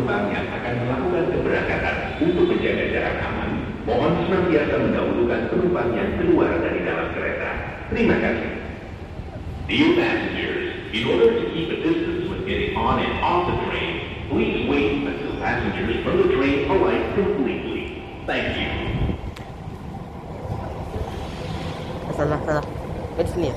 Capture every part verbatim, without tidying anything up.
penumpang yang akan melakukan keberangkatan. Untuk menjaga jarak aman, mohon senantiasa mendahulukan penumpang yang keluar dari dalam kereta. Terima kasih. Dear passengers, in order to keep a distance when getting on and off the train, please wait until passengers from the train alight completely. Thank you. Salah, salah. Ke sini.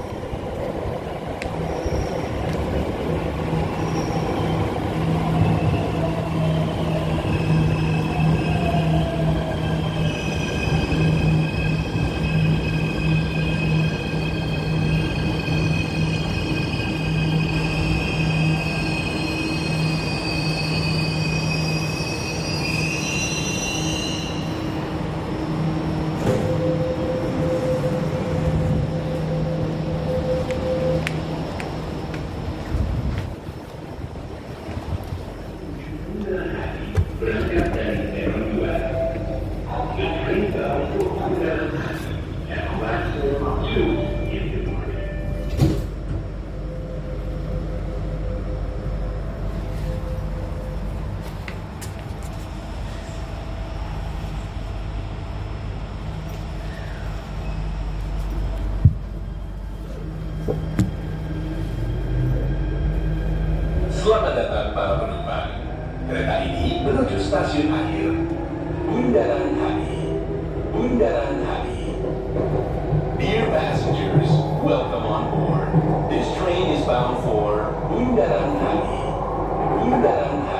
Berangkat dari peron dua. The train bound for Bundaran Hi at platform two in the morning. Selamat datang para penumpang. Kereta ini menuju stasiun akhir Bundaran Hi. Bundaran Hi. Dear passengers, welcome on board. This train is bound for Bundaran Hi. Bundaran Hi.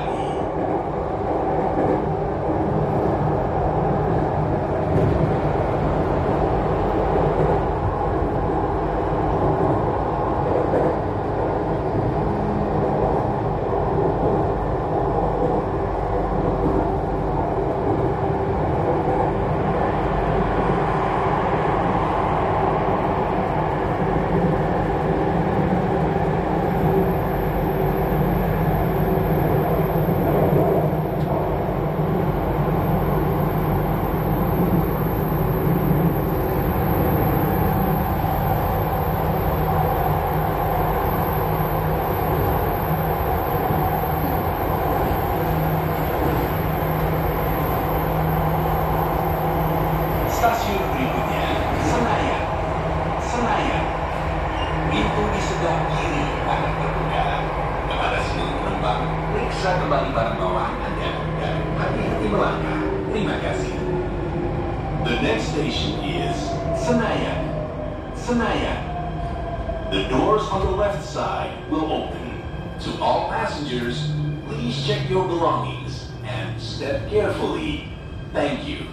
Stasiun berikutnya, Senayan. Senayan. Pintu di sebelah kiri akan terbuka. Kepada seluruh penumpang, periksa kembali barang bawaan Anda dan hati-hati melangkah. Terima kasih. The next station is Senayan. Senayan. The doors on the left side will open. To all passengers, please check your belongings and step carefully. Thank you.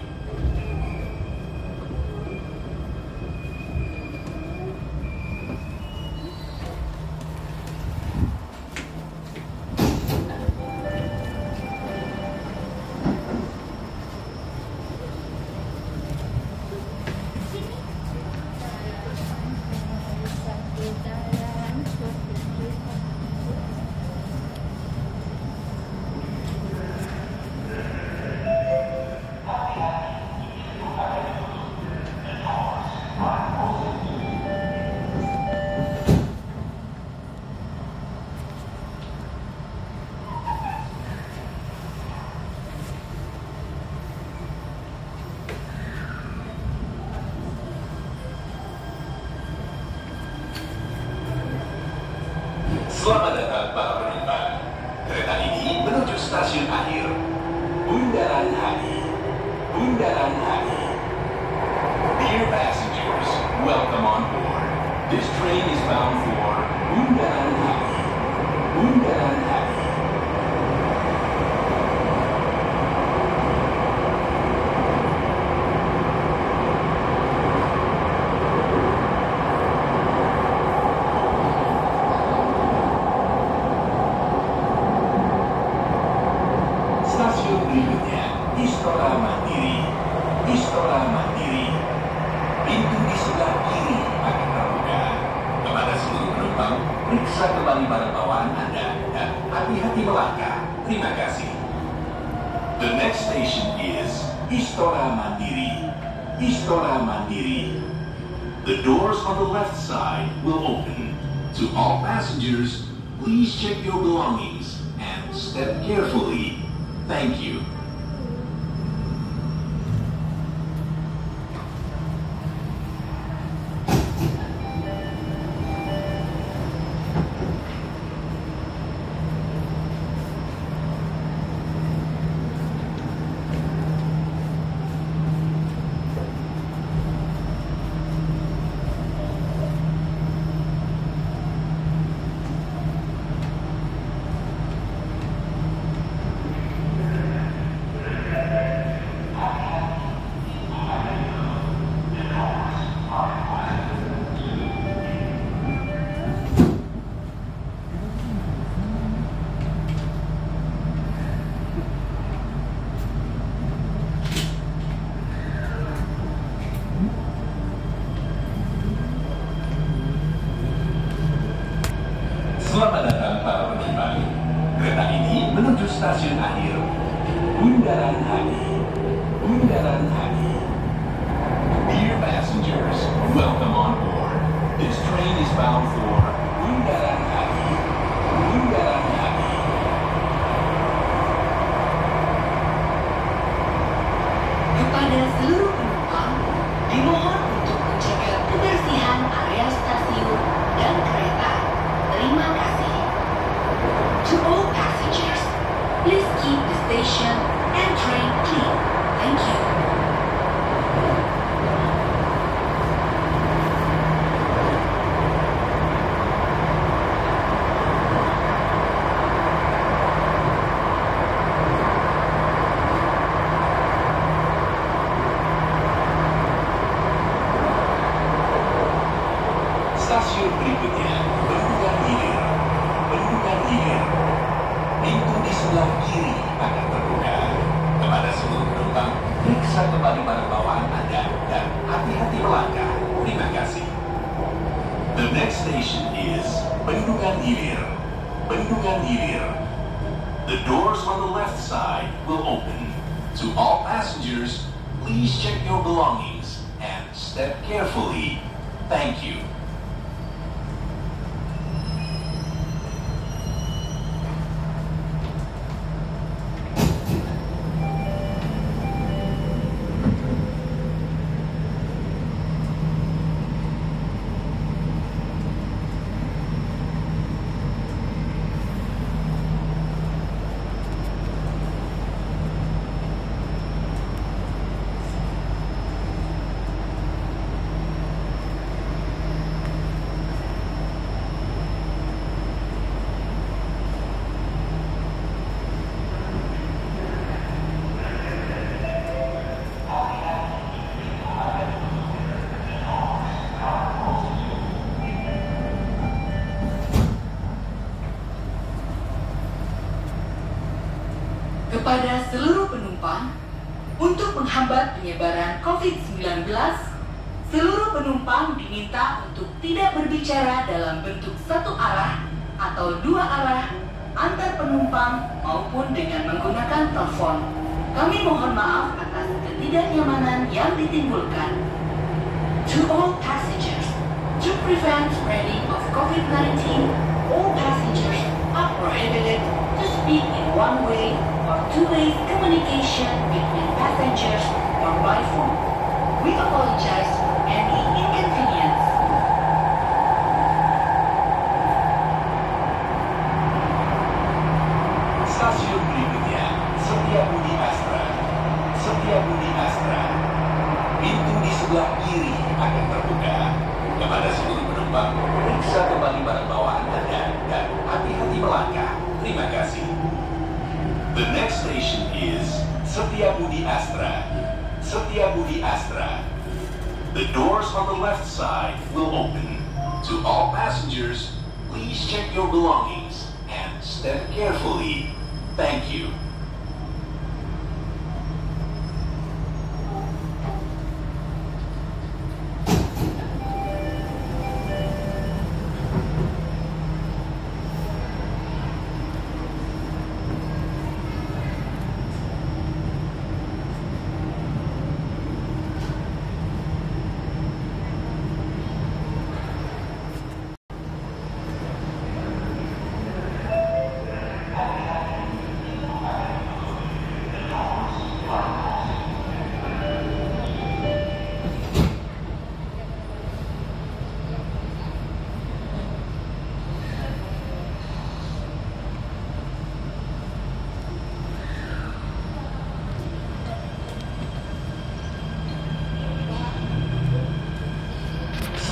Selamat datang para penumpang. Kereta ini menuju stasiun akhir Bundaran Hi. Bundaran Hi. Dear passengers, welcome on board. This train is bound for Bundaran Hi. Bundaran Hi. Stasiun berikutnya, Istora Mandiri. Istora Mandiri. Pintu di sebelah kiri akan terbuka. Kepada seluruh penumpang, periksa kembali barang bawaan Anda dan hati-hati melangkah. Terima kasih. The next station is Istora Mandiri. Istora Mandiri. The doors on the left side will open. To all passengers, please check your belongings and step carefully. Thank you. Selamat datang para penumpang. Kereta ini menuju stasiun akhir Bundaran H I. Bundaran H I. Dear passengers, welcome on board. This train is bound for Bundaran H I. Bundaran H I. Kepada seluruh penumpang, dimohon untuk menjaga kebersihan area stasiun dan kereta. Terima kasih. To all passengers, please keep the station and train clean. Thank you. Stasiun berikutnya, Bendungan Hilir. Bendungan Hilir. Pintu di sebelah kiri akan terbuka. Kepada seluruh penumpang, periksa kembali barang bawaan Anda dan hati-hati melangkah. Terima kasih. The next station is Bendungan Hilir. Bendungan Hilir. The doors on the left side will open. To all passengers, please check your belongings and step carefully. Thank you. Kepada seluruh penumpang, untuk menghambat penyebaran covid sembilan belas, seluruh penumpang diminta untuk tidak berbicara dalam bentuk satu arah atau dua arah antar penumpang maupun dengan menggunakan telepon. Kami mohon maaf atas ketidaknyamanan yang ditimbulkan. To all passengers, to prevent spreading of covid nineteen, all passengers are prohibited to speak in one way or two-way communication between passengers or by phone. We apologize for any inconvenience. Stasiun berikutnya, Setiabudi Astra. Setiabudi Astra. Pintu di sebelah kiri akan terbuka. Kepada seluruh penumpang, periksa kembali barang bawaan Anda dan hati-hati melangkah. Terima kasih. The next station is Setiabudi Astra. Setiabudi Astra. The doors on the left side will open. To all passengers, please check your belongings and step carefully. Thank you.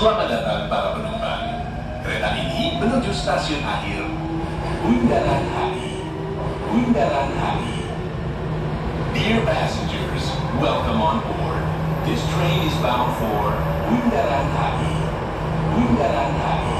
Selamat datang para penumpang. Kereta ini menuju stasiun akhir Bundaran H I. Bundaran H I. Dear passengers, welcome on board. This train is bound for Bundaran H I. Bundaran H I.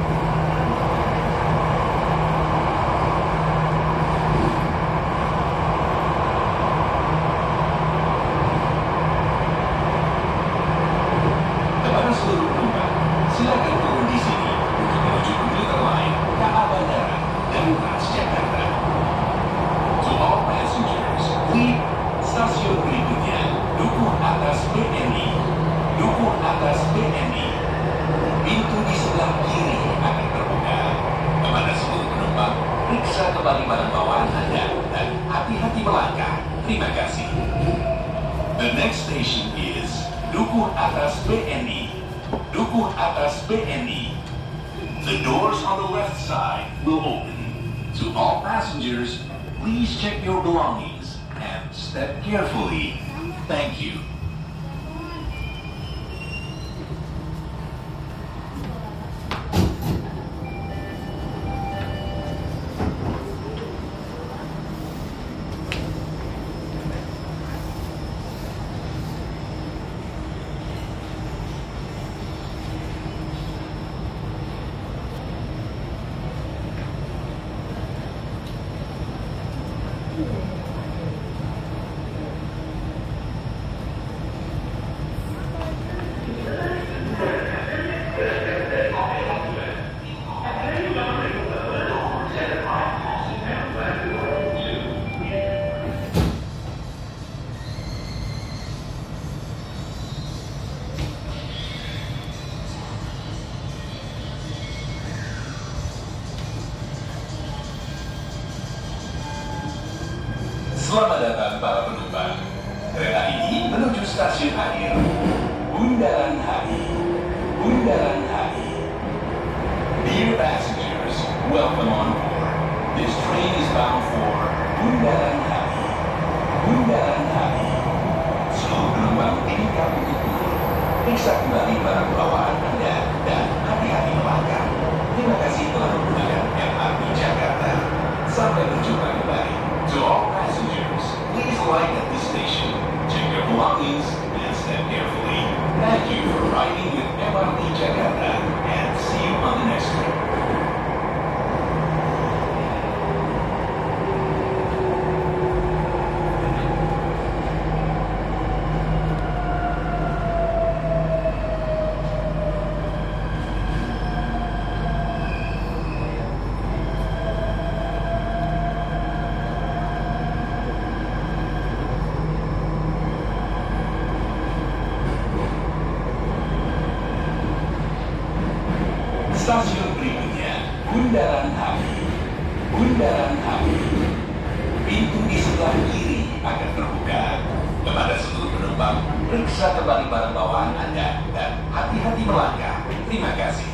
Kepada seluruh penumpang, silakan turun di sini untuk menuju komuter lain K A Bandara dan Transjakarta. To all passengers, please stasiun berikutnya Dukuh Atas B N I. Dukuh Atas B N I. Pintu di sebelah kiri akan terbuka. Kepada seluruh penumpang, periksa kembali barang bawaan Anda dan hati-hati melangkah. Terima kasih. The next station is Dukuh Atas B N I. Dukuh Atas B N I. The doors on the left side will open. To all passengers, please check your belongings and step carefully. Thank you. Selamat datang para penumpang. Kereta ini menuju stasiun akhir Bundaran H I. Bundaran H I. Dear passengers, welcome on board. This train is bound for Bundaran H I. Bundaran H I. Seluruh penumpang diminta untuk turun. Periksa kembali barang bawaan Anda dan hati-hati melangkah. Terima kasih telah menggunakan M R T Jakarta. Sampai berjumpa kembali. To all passengers, please alight at this station, check your belongings, and step carefully. Thank you for riding with M R T Jakarta, and see you on the next trip. Stasiun berikutnya Bundaran H I. Bundaran H I. Pintu di sebelah kiri akan terbuka. Kepada seluruh penumpang, periksa kembali barang bawaan Anda dan hati-hati melangkah. Terima kasih.